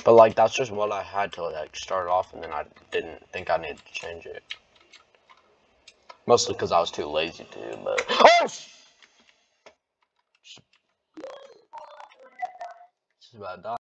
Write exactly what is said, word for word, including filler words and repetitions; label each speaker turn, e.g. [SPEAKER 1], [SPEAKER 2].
[SPEAKER 1] But like that's just what I had to like start off, and then I didn't think I needed to change it. Mostly because I was too lazy to. But oh, she's about to die.